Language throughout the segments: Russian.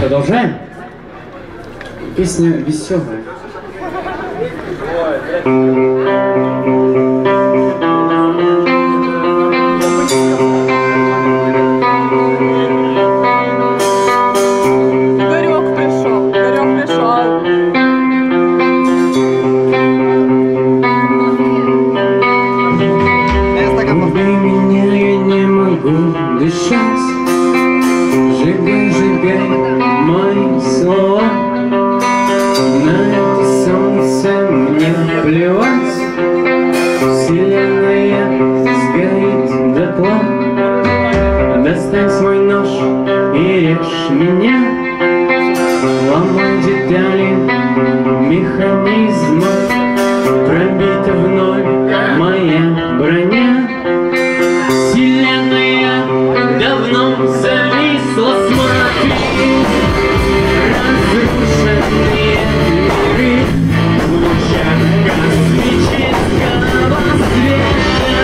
Продолжаем. Песня веселая. Достань свой нож и режь меня, ломай детали механизма, пробита вновь моя броня. Вселенная давно зависла, смотри, разрушенные миры в лучах космического света.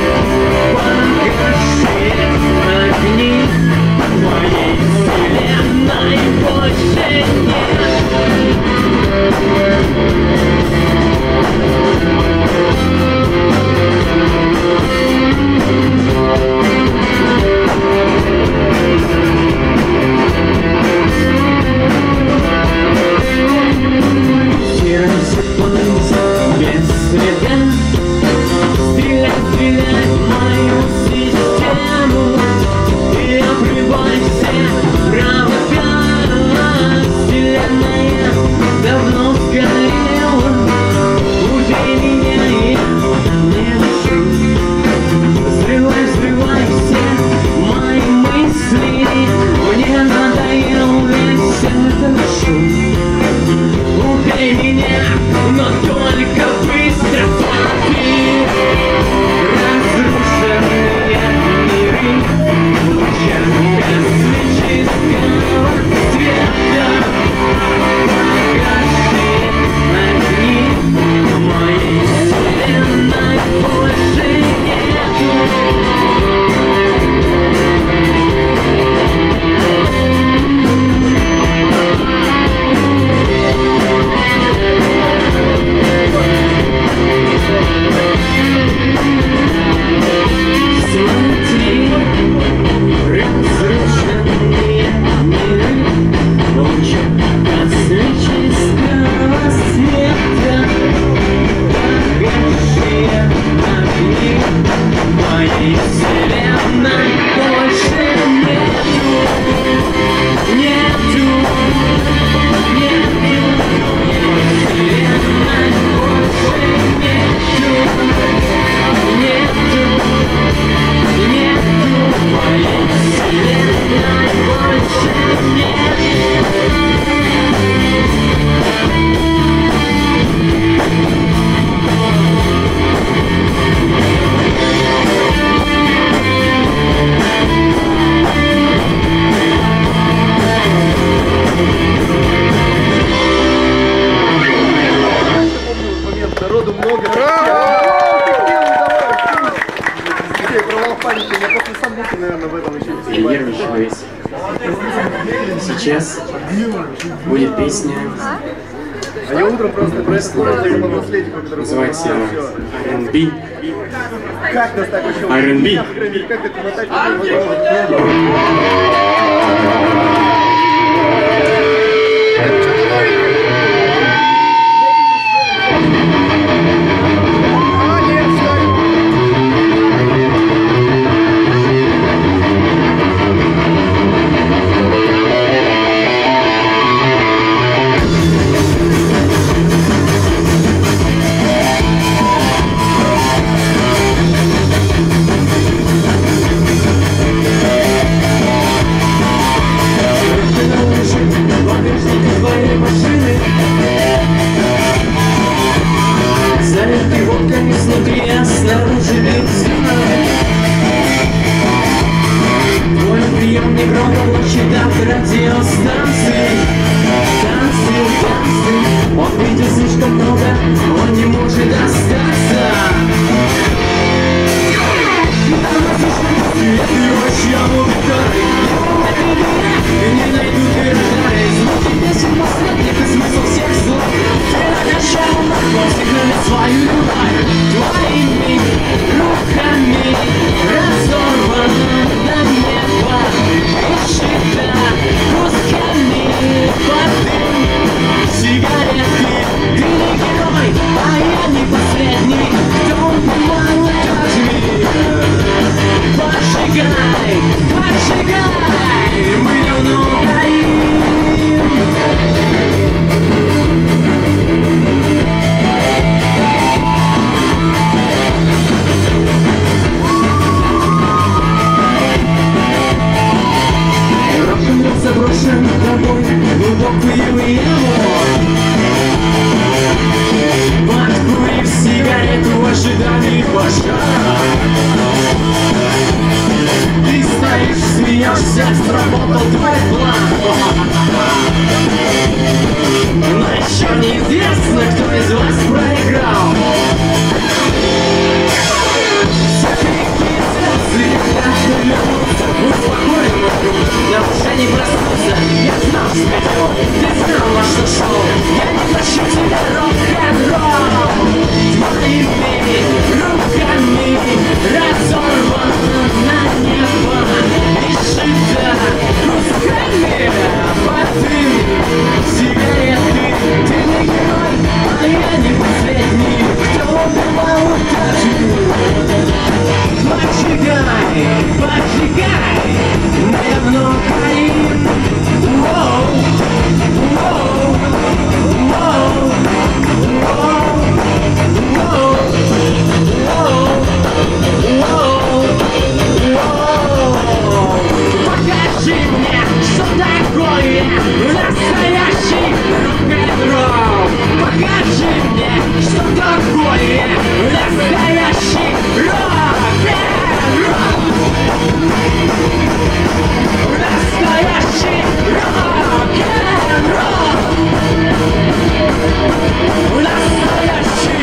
Покажи огни твоей вселенной больше нет. Все рассыпаются без следа. Стреляй, стреляй в мою систему и обрывайся врага. Вселенная давно сгорела, убей меня, и я не дышу. Взрывай, взрывай все мои мысли, мне надоел весь этот шум. Убей меня, но только быстро, смотри. Разрушенные миры в лучах космического света. Покажи огни моей вселенной больше нету. Смотри, разрушенные миры в лучах космического света. Покажи огни моей вселенной больше нету. Нету, нету, вселенной больше нету. Нету, нету, моей вселенной больше нет. Народу много. Провал паники, я после событий, наверное, в этом еще не Нервничаю весь. Сейчас будет песня. А я утром просто происходит по наследнику, который Называется R&B. Как нас так еще? R&B. Как это мотать? Не найду твой план. Но еще неизвестно, кто из вас проиграл. Все крики станции как-то вернутся. Успокоен мой друг, но уже не проснуться. Я знал, что пойдет, ты знал, на что шел. Я не хочу тебя рок-н-ролл. Твоими руками разорвано на небо и шито кусками под дым сигареты. Ты не герой, а я не последний, кто убивал удачу. Поджигай, поджигай, давно горим. Воу, воу, воу, воу, воу. Покажи мне, что такое настоящий рок-н-ролл. Покажи мне, что такое настоящий рок-н-ролл. Настоящий рок-н-ролл. Настоящий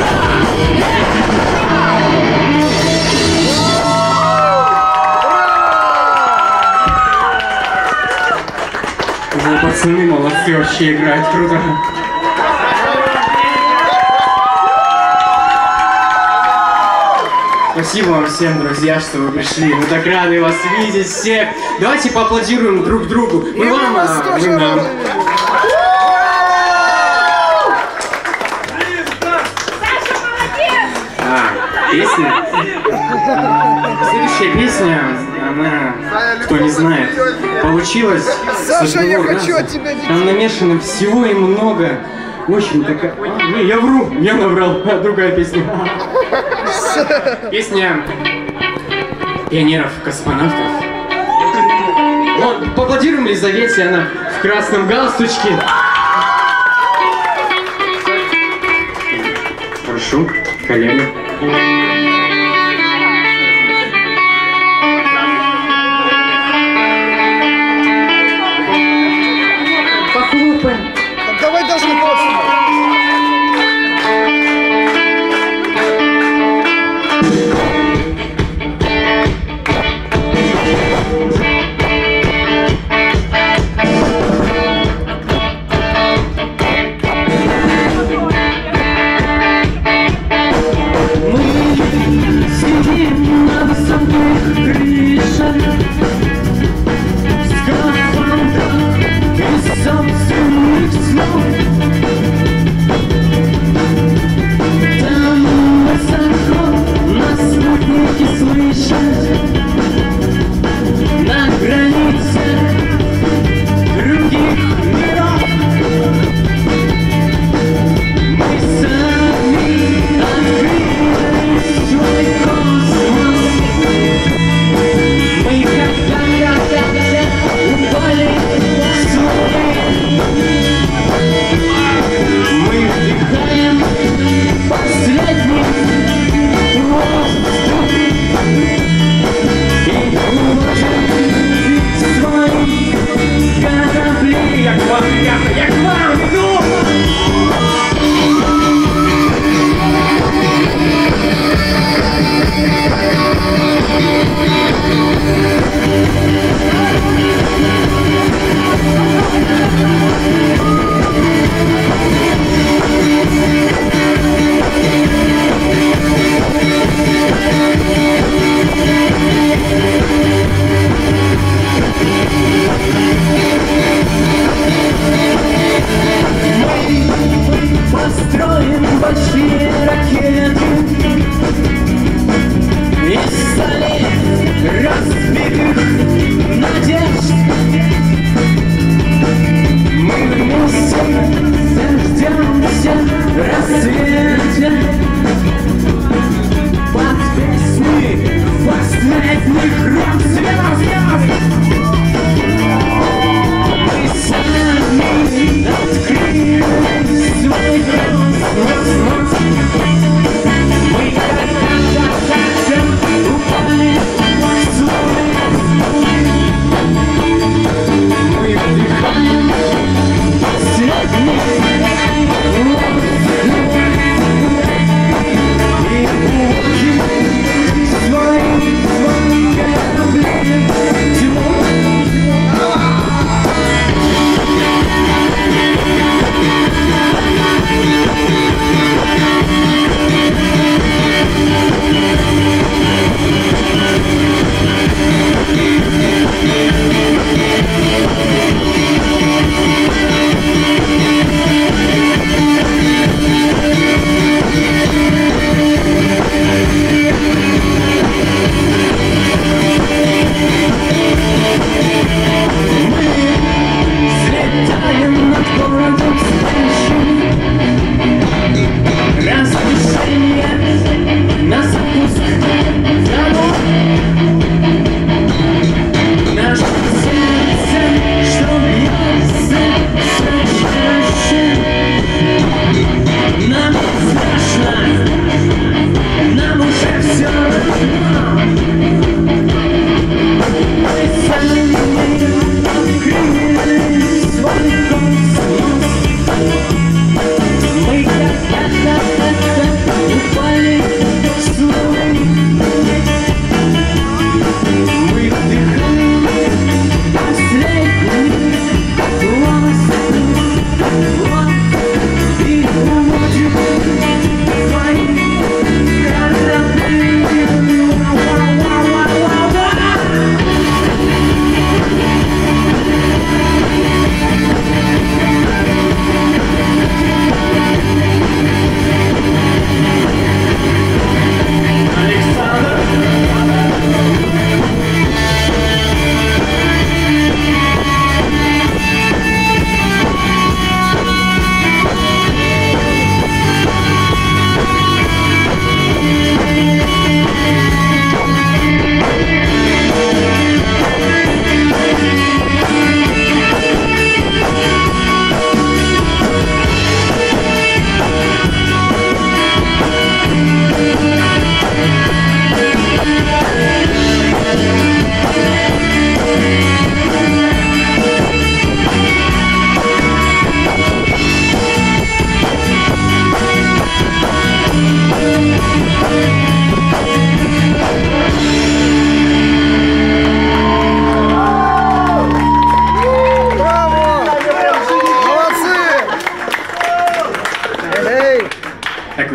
рок-н-ролл. Пацаны молодцы, вообще играют круто. Спасибо вам всем, друзья, что вы пришли. Мы так рады вас видеть всех. Давайте поаплодируем друг другу. Мы вам, а вы нам. Песня. Следующая песня, она, кто не знает, получилась Саша, я хочу раза. от тебя детей. Там намешано всего и много. Очень такая... Не, я вру, я наврал. Другая песня. Песня пионеров-космонавтов. Вот, поаплодируем Лизавете, она в красном галстучке. Прошу, коллега. Похлопаем. Давай даже не просто. Мы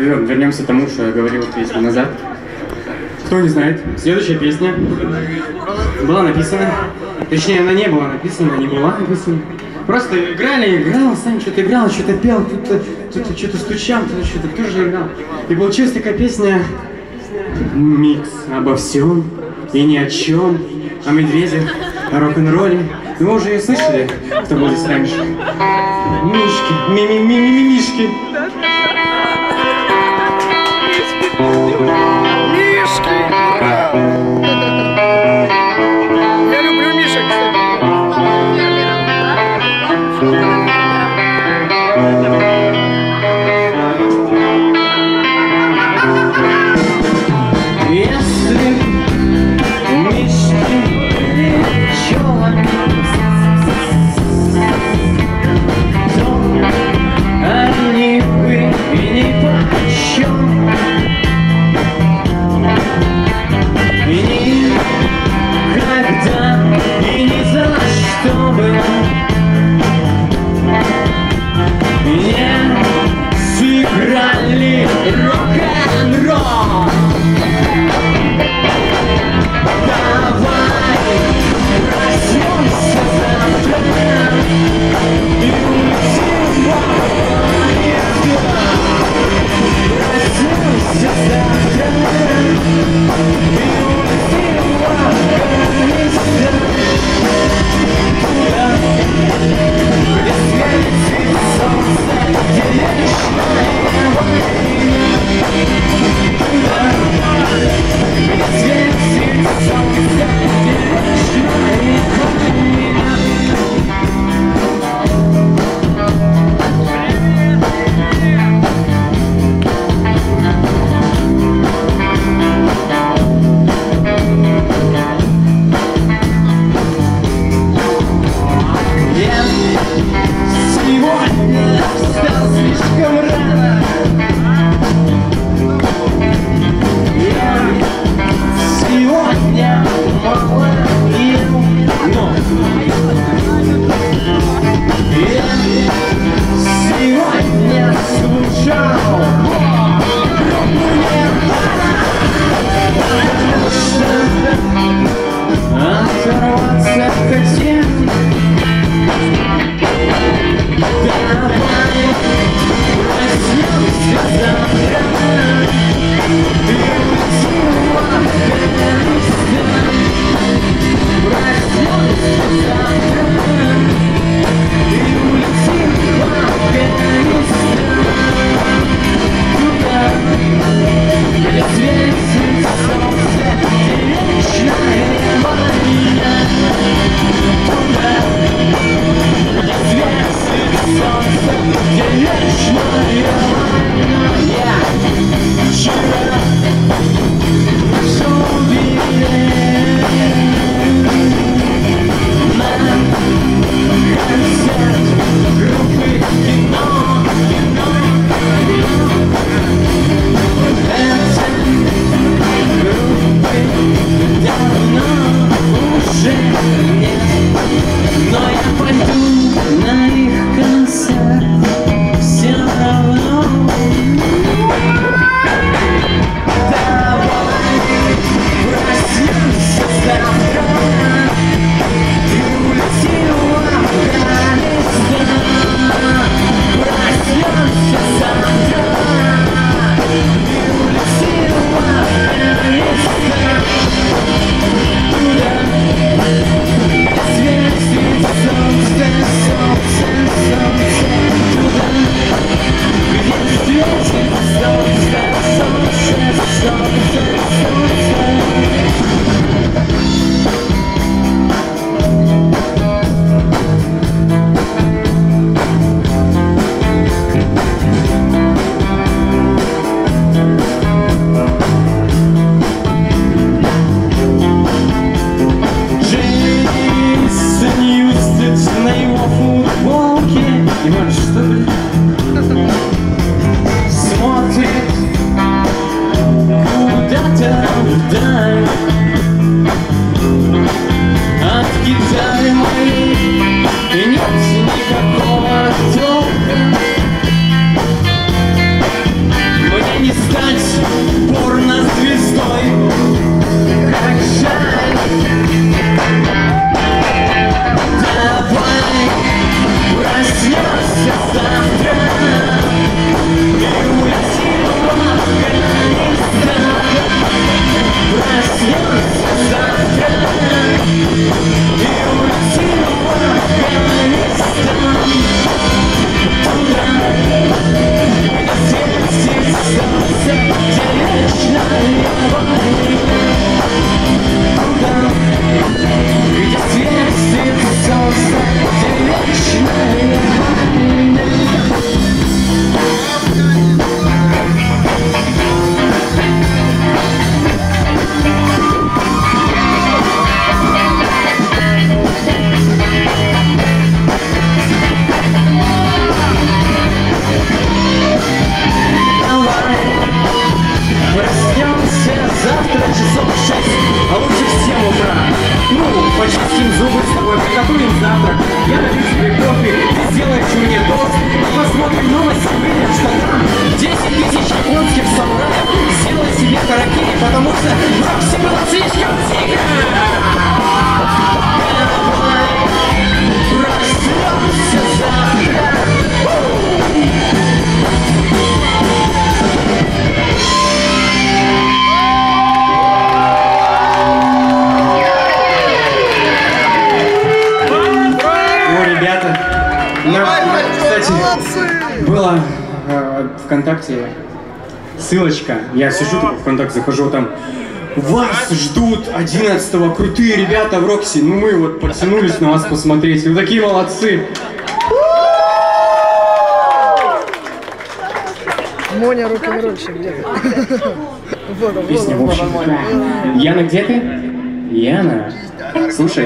вернемся к тому, что я говорил песню назад. Кто не знает, следующая песня была написана, точнее, она не была написана, не была написана. Просто играл, сам что-то играл, что-то пел, кто-то что-то стучал, кто-то что-то тоже играл. И получилась такая песня, микс обо всем и ни о чем, о медведях, о рок-н-ролле. Вы уже ее слышали, кто был здесь раньше? Мишки, мишки. Мишки! Ура! Я люблю мишек, Если мишки черные, то они вы и ни почем. И никогда и ни за что бы не сыграли рок-н-ролл. Давай проснемся завтра и улетим в поезд. Проснемся завтра и улетим в Афганистан. Туда, где светит солнце, где вечная война. Туда, где светит солнце, где вечная война. Я сегодня встал слишком рано. Я сегодня мало ел, но я сегодня слушал рок-н-ролл, потому что оторваться хотел. Давай проснемся завтра и улетим в Афганистан. Проснемся завтра и улетим в Афганистан. Туда, где светит солнце, где вечная война. Туда, где светит солнце, где вечная война. Я вчера нашел билет на концерт группы «Кино». Это группы давно уже нет, но я пойду на их концерт все равно. Давай проснемся завтра и улетим в Афганистан. Проснемся завтра и улетим в Афганистан. Туда, где светит солнце. Я налью тебе кофе, ты сделаешь мне тост. Посмотрим новости, выйдешь, что там 10 тысяч японских самураев. Сделай себе харакири, потому что Рокси было слишком тихо. Проснемся завтра. Ребята, кстати, было ВКонтакте ссылочка, я сижу такой ВКонтакте, захожу, там вас ждут 11-го, крутые ребята в Рокси, ну мы вот подтянулись на вас посмотреть, вы такие молодцы. Моня рок-н-ролльщик где-то. Песня в общем такая. Яна, где ты? Яна, слушай.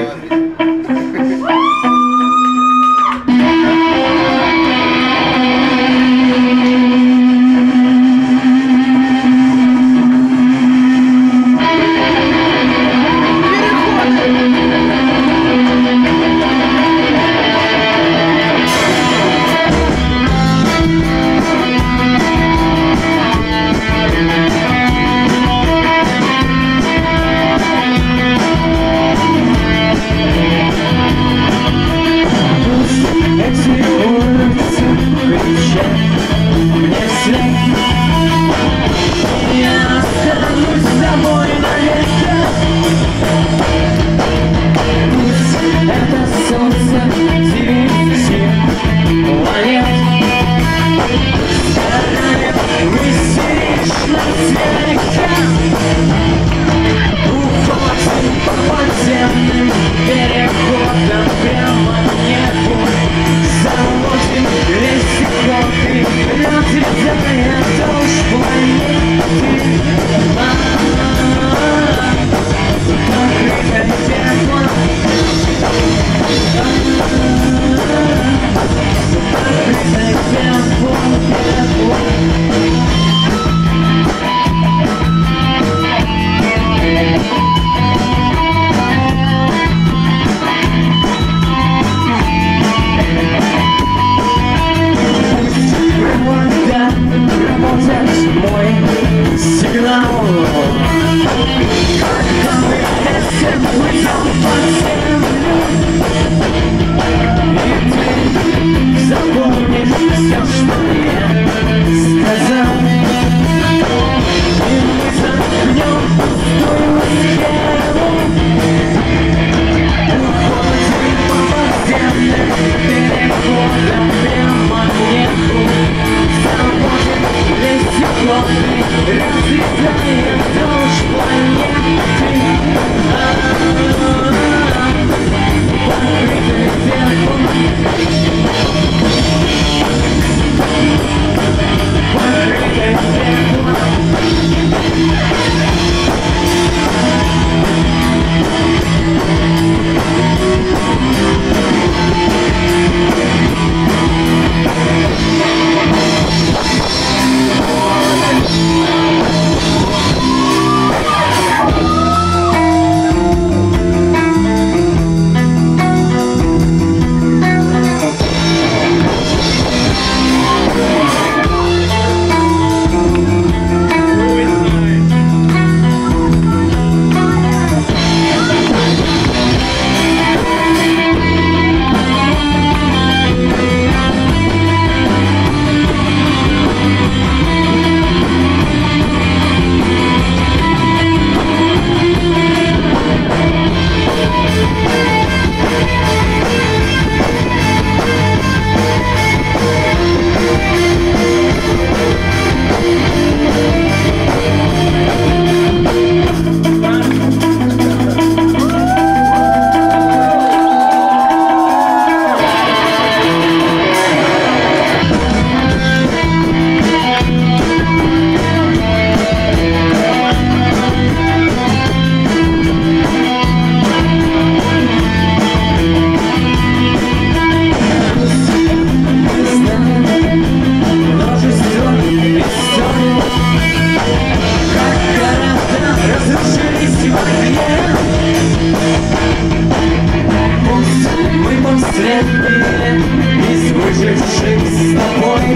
билет из выживших с тобой.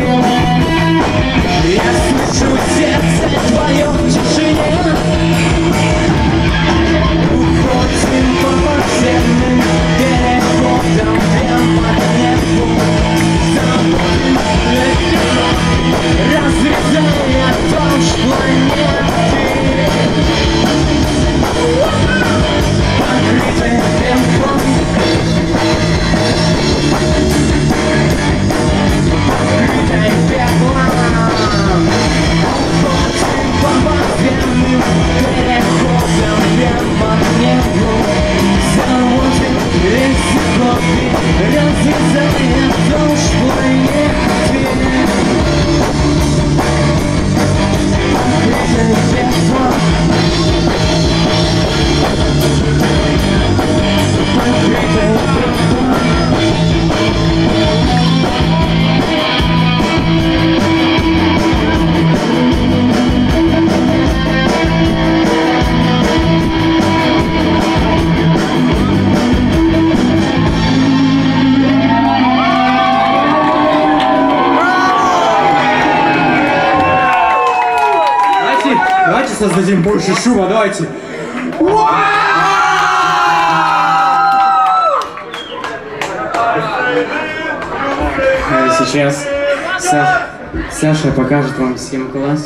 Я слышу сердце твое в тишине. Уходим по подземным переходам прямо к небу. Разрезая толщу планеты, покрытой пеплом, покрытой пеплом. Уходим по подземным переходам прямо к небу. Заводим вездеходы, разрезая толщу планеты. Давайте создадим больше шума, давайте. Сейчас Саша покажет вам всем класс.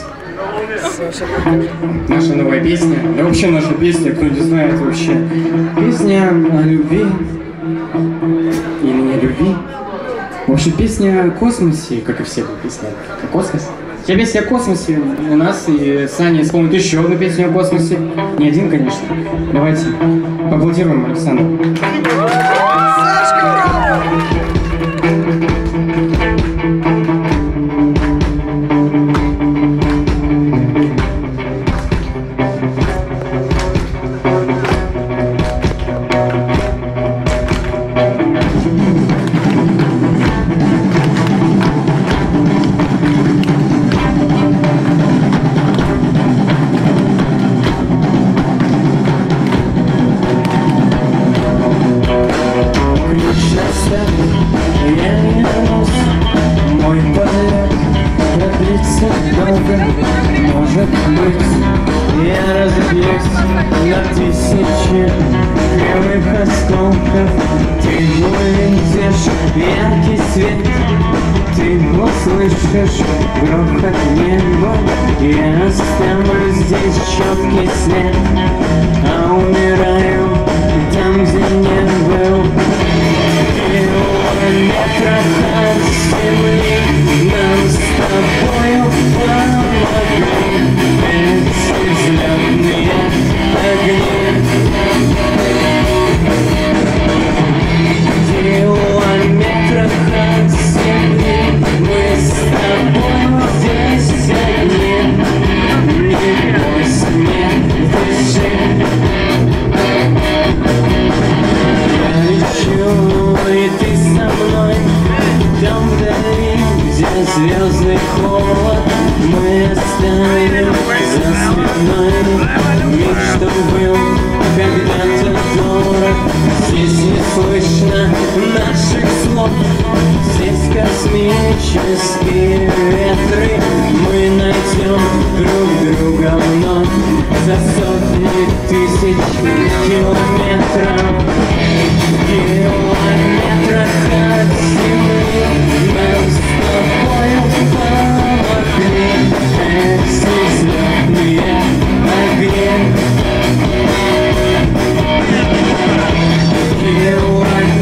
Наша новая песня. Да вообще наша песня, кто не знает вообще. Песня о любви. Или не любви. В общем, песня о космосе, как и все песни о космосе. Вся песня о космосе у нас, и Саня исполнит еще одну песню о космосе. Не один, конечно. Давайте поаплодируем Александру. Может быть, я разбьюсь на тысячи кривых осколков. Ты увидишь яркий свет, ты услышишь грохот неба. Я оставлю здесь четкий след, а умираю там, где не был. Километрах от земли нам с тобою помогли эти взлетные огни. Километрах от земли мы с тобою здесь одни. Не бойся, не дыши. Я лечу, и ты со мной. Там вдали, где звездный холод, мы оставим за спиной мир, что был когда-то дорог. Здесь не слышно наших слов, здесь космические ветры. Мы найдем друг друга вновь за сотни тысяч километров. Километрах от земли нам с тобою помогли эти взлетные огни. Километрах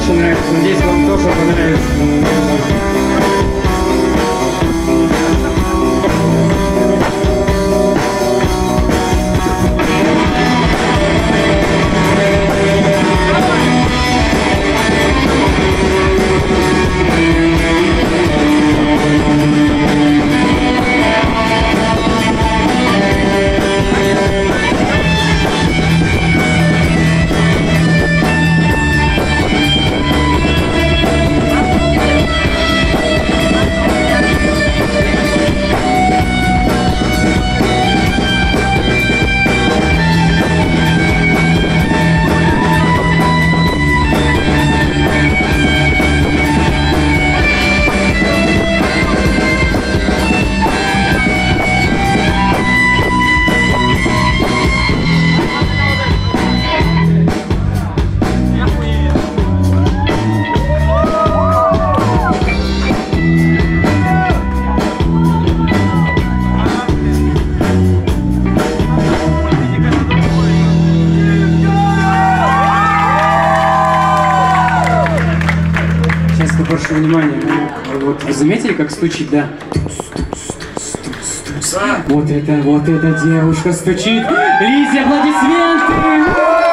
очень нравится. Надеюсь, вам тоже понравится. Прошу внимания. Вот вы заметили, как стучит, да? Вот эта девушка стучит. Лизе, аплодисменты!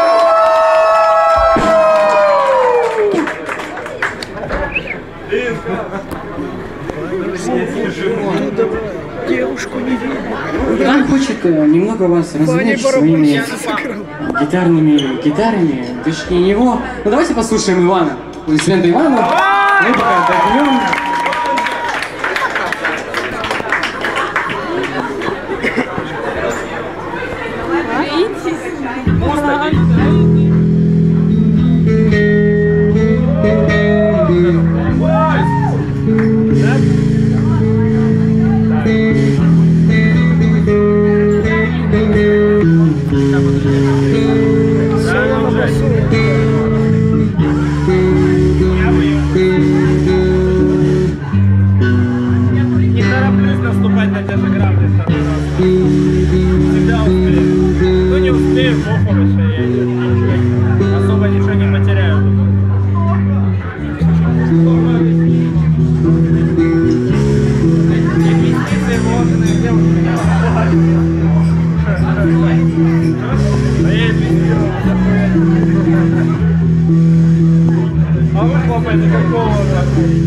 Девушку не видно. Она хочет немного вас развлечь своими гитарами, точнее него. Ну давайте послушаем Ивана, аплодисменты Ивану. Мы пока отдохнем. Особо ничего не потеряю. А вы хлопаете какого-то?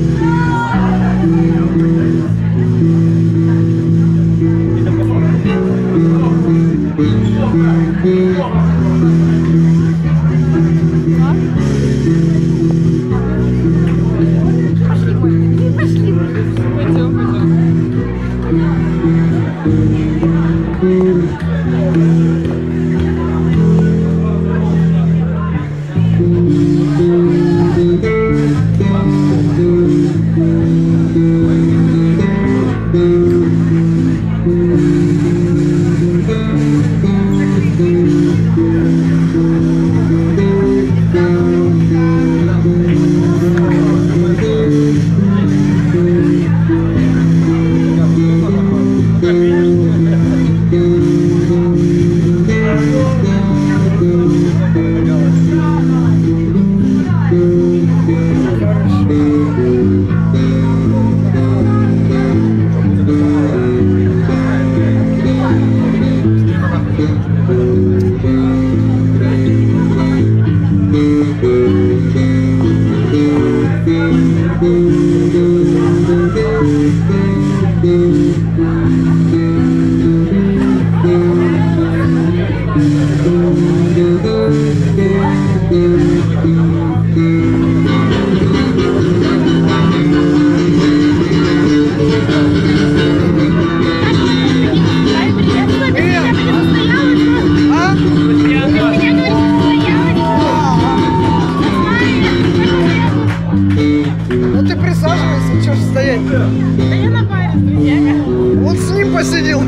Ну ты присаживайся, что ж стоять? Да я на паре с друзьями. Вот с ним посидел.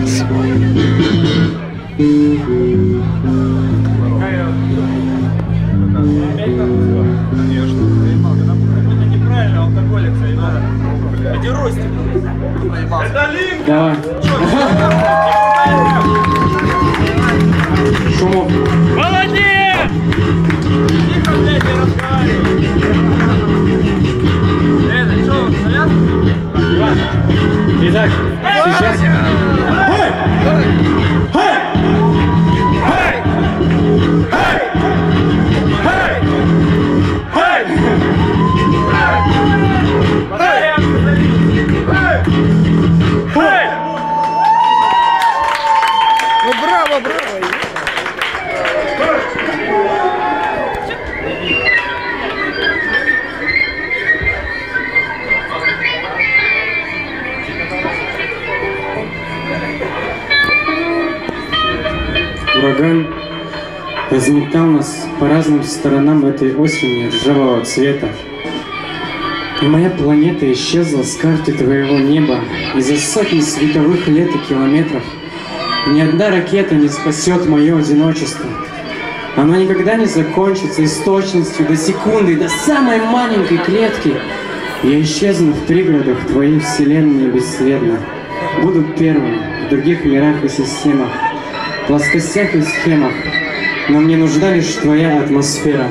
Это неправильно, алкоголик, это ростик. Это линк! Давай. Шумов. Молодец! Тихо, блядь, не разговаривай. разметал нас по разным сторонам этой осени ржавого цвета. И моя планета исчезла с карты твоего неба, и за сотни световых лет и километров ни одна ракета не спасет мое одиночество. Оно никогда не закончится, и с точностью до секунды, до самой маленькой клетки я исчезну в пригородах твоей вселенной бесследно. Буду первым в других мирах и системах, плоскостях и схемах, но мне нужна лишь твоя атмосфера.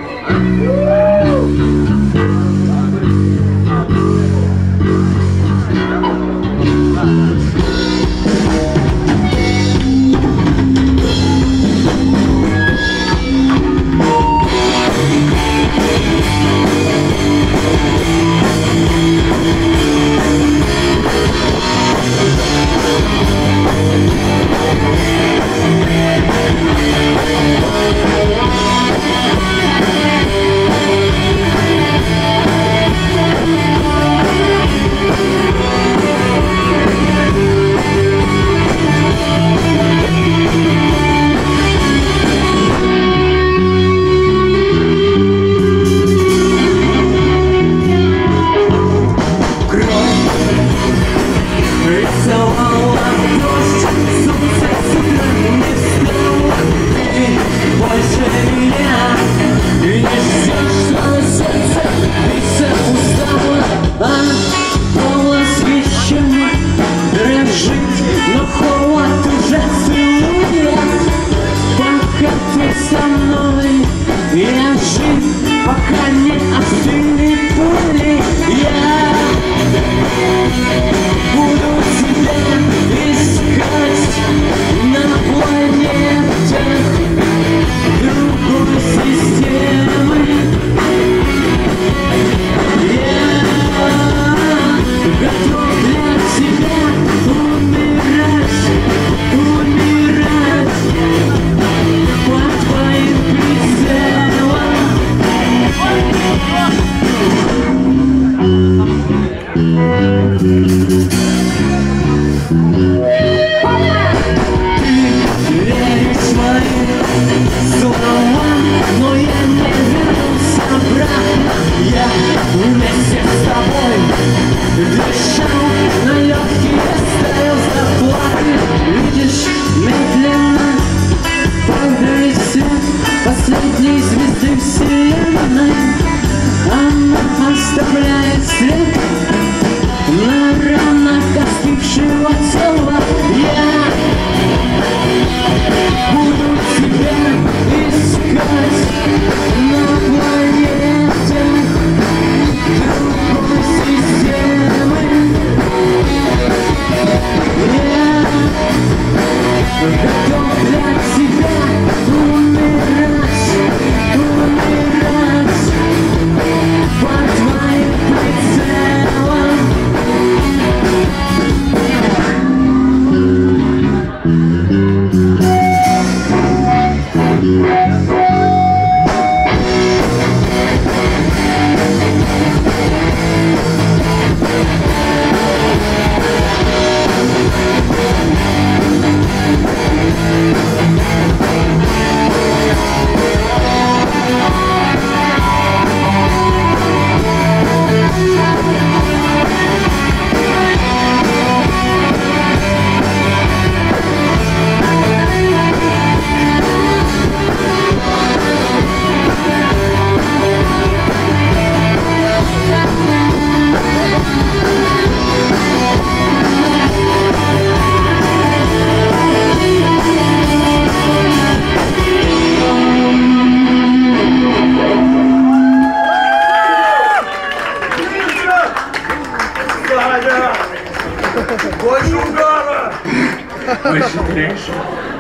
Больше угара! Больше трэша.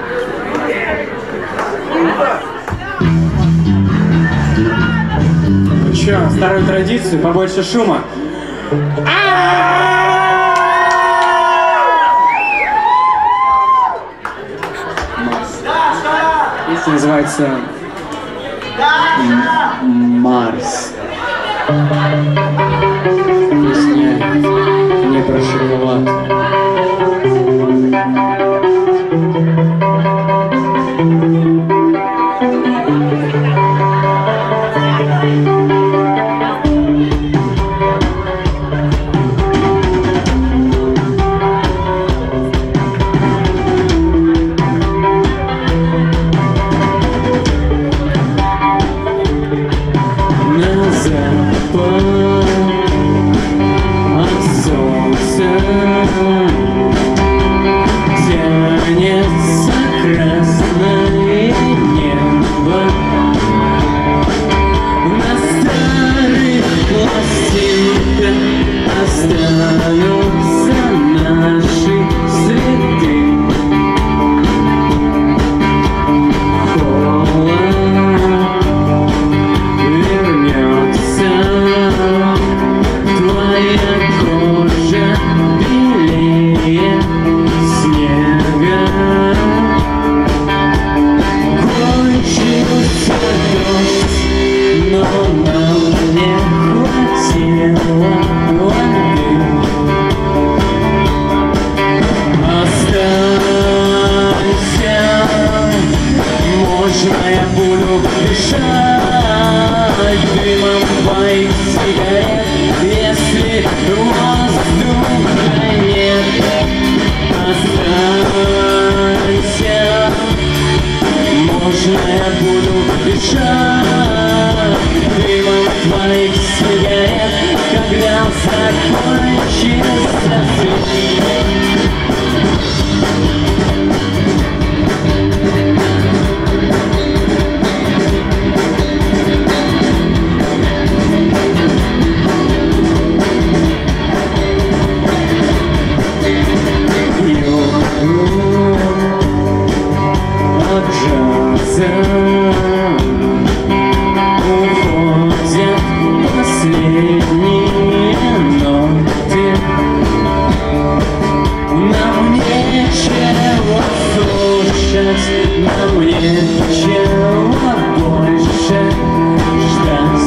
Ну чё, старую традицию, побольше шума. Песня называется «Марс». Песня не про шоколад. воды. Останься, можно я буду дышать дымом твоих сигарет, если воздуха нет. Останься, можно я буду дышать дымом твоих сигарет, когда закончится свет. Уходят последние ноты. Нам нечего слушать, нам нечего больше ждать.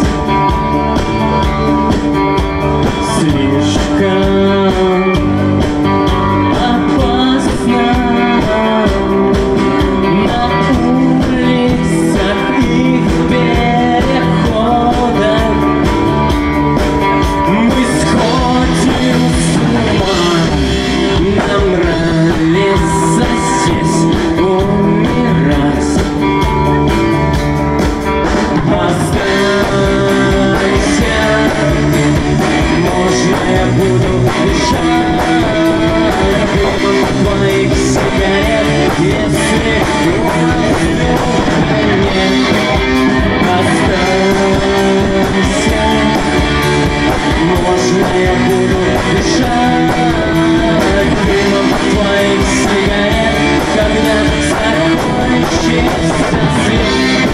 Слишком опасно на улицах и в переходах. Мы сходим с ума, нам нравится здесь умирать. Останься, можно я буду дышать дымом твоих сигарет, если воздуха нет. Останься, можно я буду дышать дымом твоих сигарет, когда закончится свет.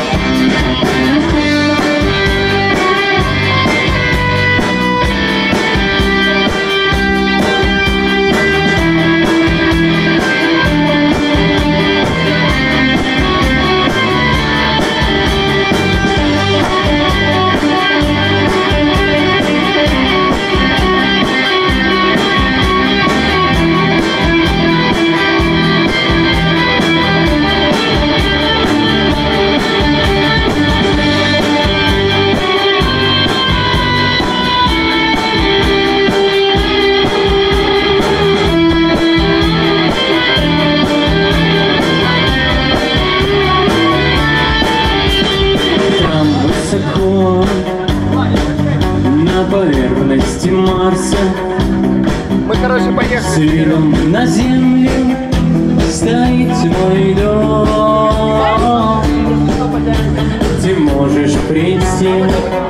На поверхности Марса, Мы, короче, поехали. следом на землю стоит мой дом. Ты можешь прийти,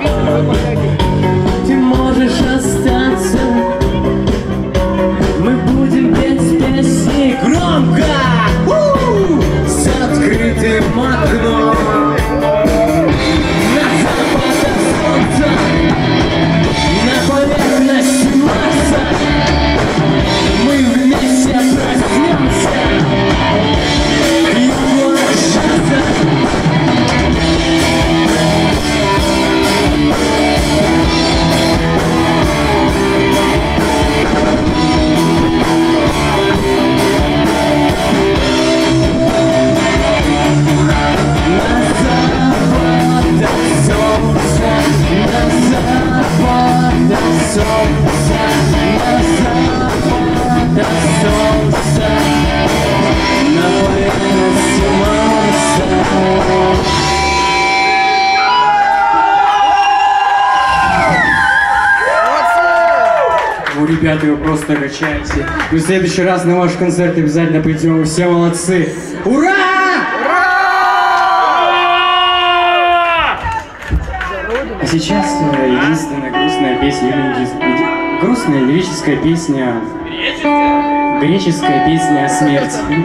ты можешь остаться. Мы будем петь песни громко, с открытым окном. На запад от солнца, на поверхность Марса, мы вместе проснемся. Его шанса. Ребята, вы просто качаете. И в следующий раз на ваш концерт обязательно придем. Вы все молодцы. Ура! А сейчас единственная грустная песня, грустная лирическая песня, греческая песня о смерти.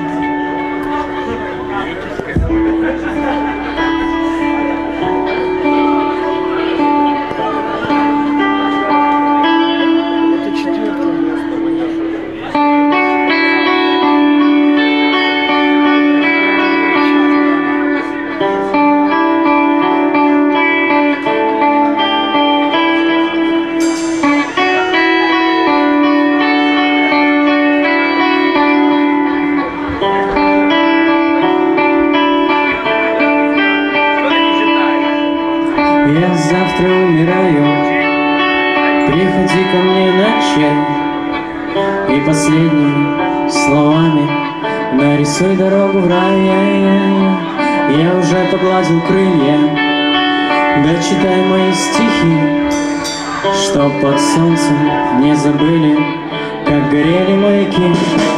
завтра умираю, приходи ко мне на чай и последними словами нарисуй дорогу в рай. Я уже погладил крылья, дочитай мои стихи, чтоб под солнцем не забыли, как горели маяки.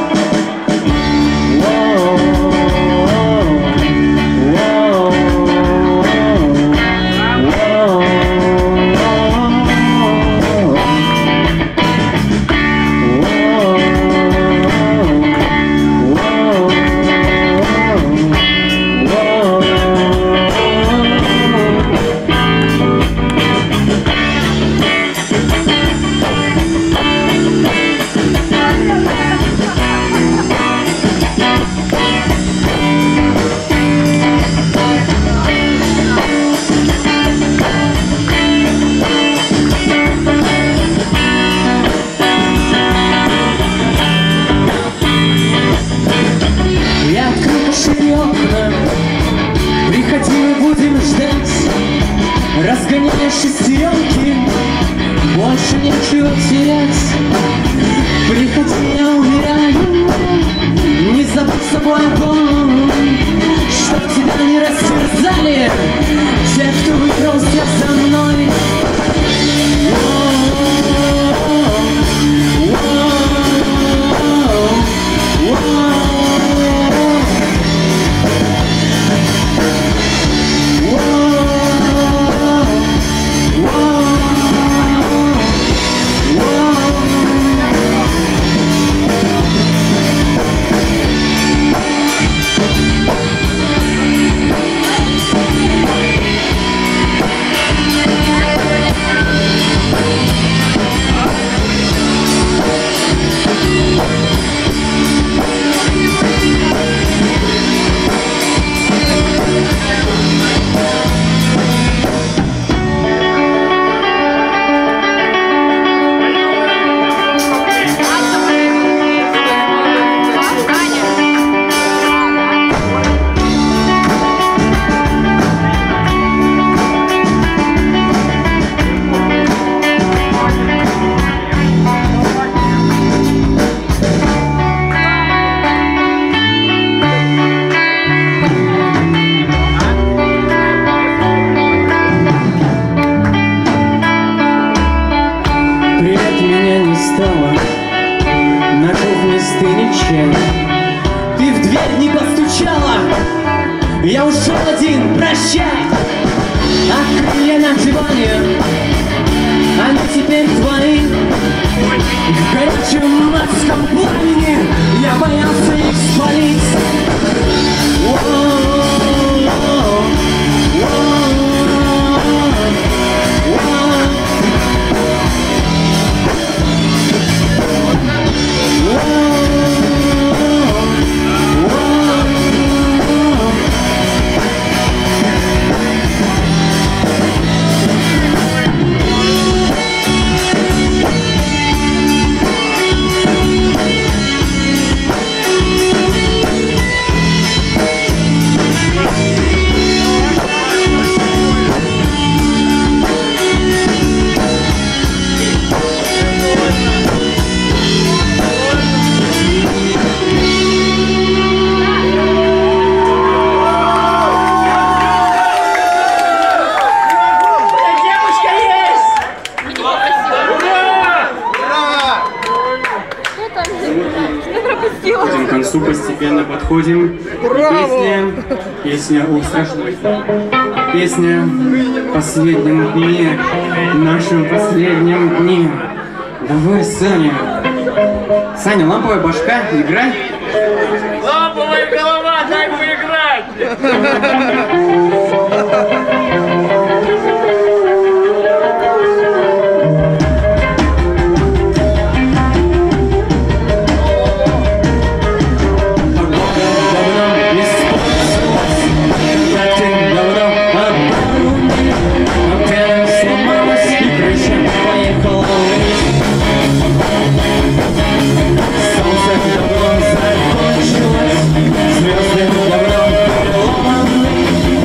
Разгоняя шестеренки, больше нечего терять. Приходи, я уверяю, не забудь с собой огонь, чтоб тебя не растерзали те, кто выиграл всех за мной. На кухне стынет чай. Ты в дверь не постучала, я ушел один, прощай. А крылья на диване, они теперь твои. В горячем адском пламени я боялся их спалить. К концу постепенно подходим. Песня о страшной. Песня в последнем дне, в нашем последнем дне. Давай, Саня. Саня, ламповая башка, играй. Ламповая голова, дай поиграть! Звезды давно переломаны.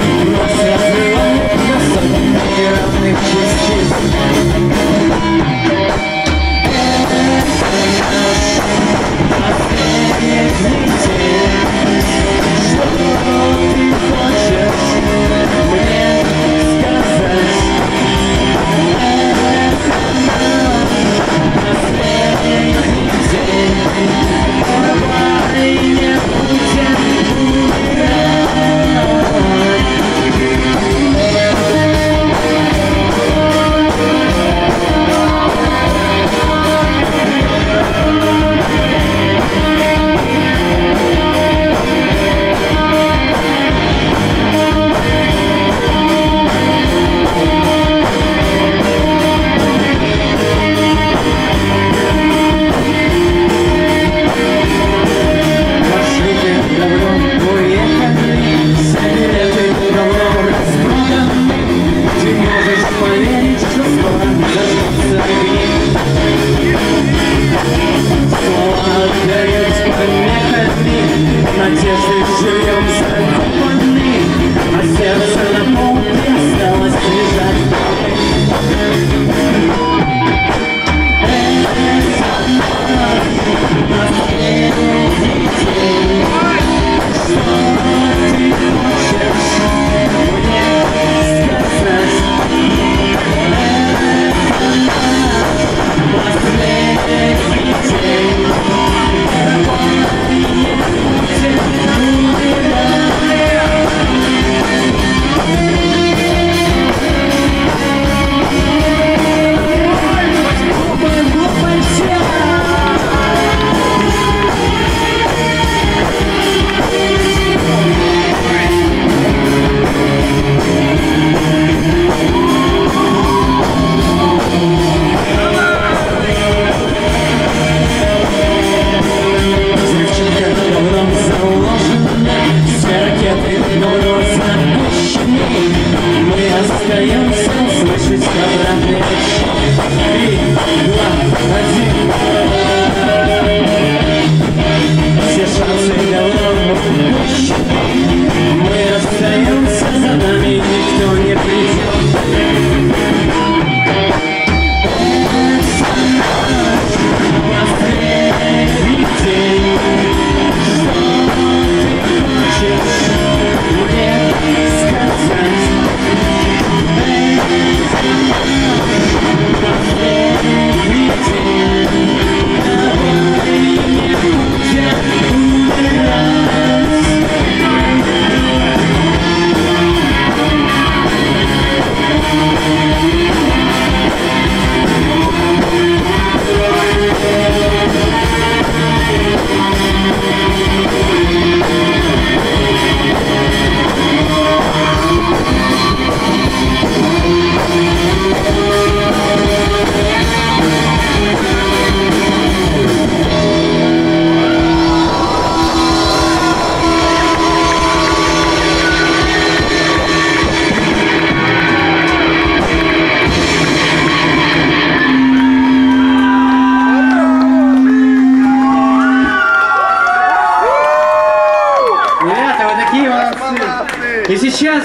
И сейчас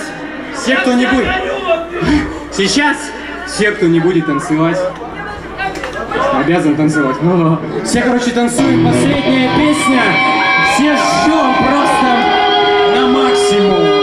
все, кто не будет танцевать, обязан танцевать. Все, короче, танцуем. Последняя песня. Все ждем просто на максимум.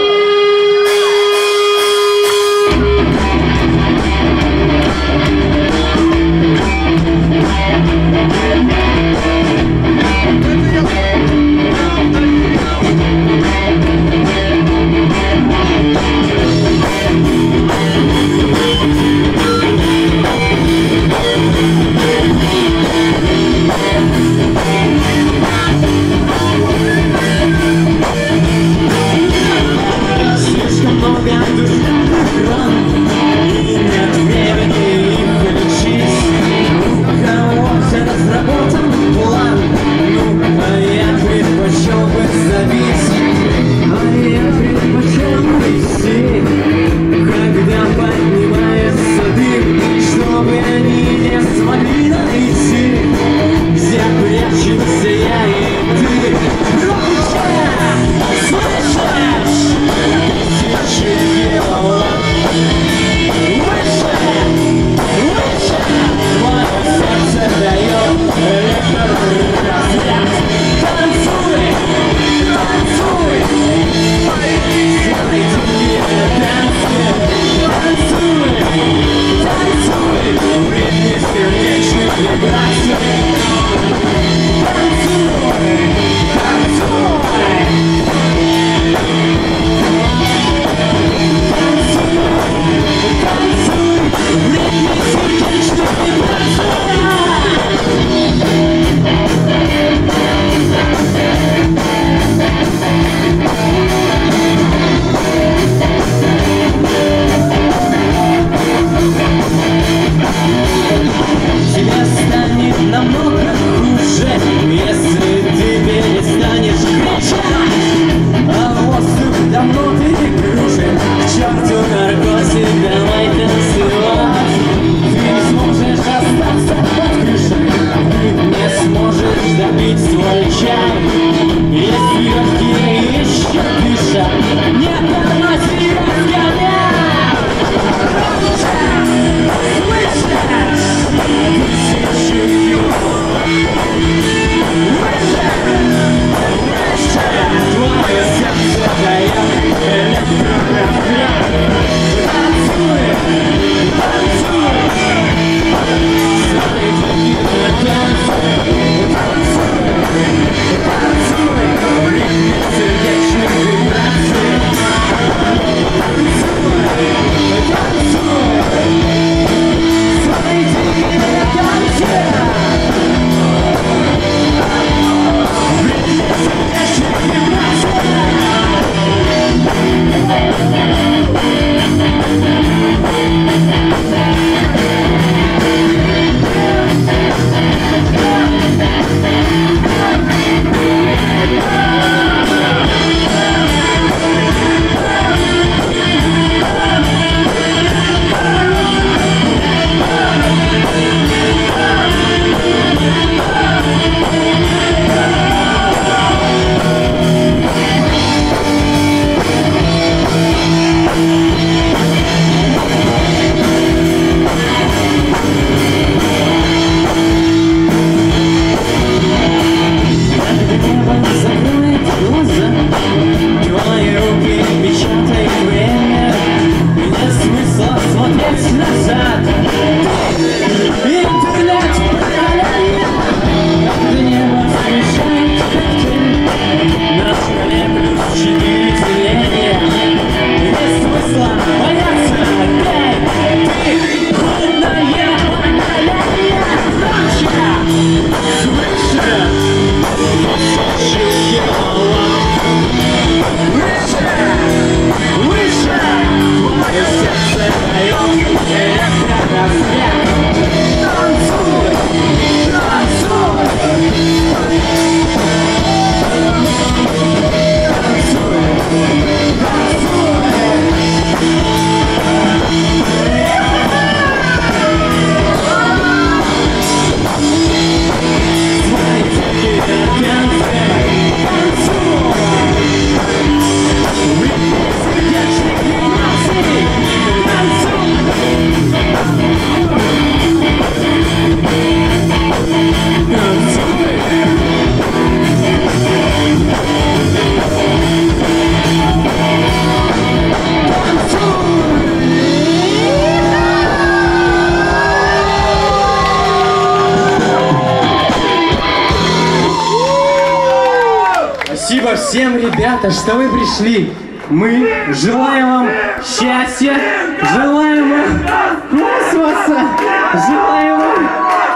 всем, ребята, что вы пришли. Мы желаем вам счастья, желаем вам космоса, желаем вам...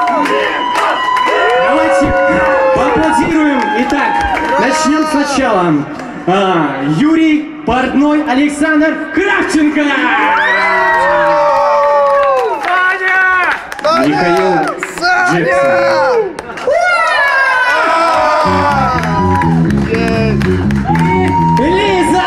Давайте поаплодируем. Итак, начнем сначала. Юрий Портной, Александр Кравченко. Михаил Джексон. Лиза!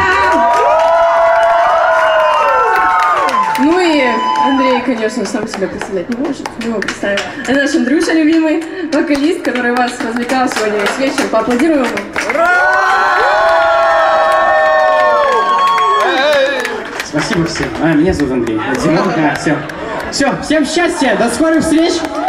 Ну и Андрей, конечно, сам себя представлять не может. Мы его представим. А наш Андрюша, любимый вокалист, который вас развлекал сегодня весь вечер. Поаплодируем ему. Спасибо всем. Меня зовут Андрей. Димон, все. Все, всем счастья, до скорых встреч.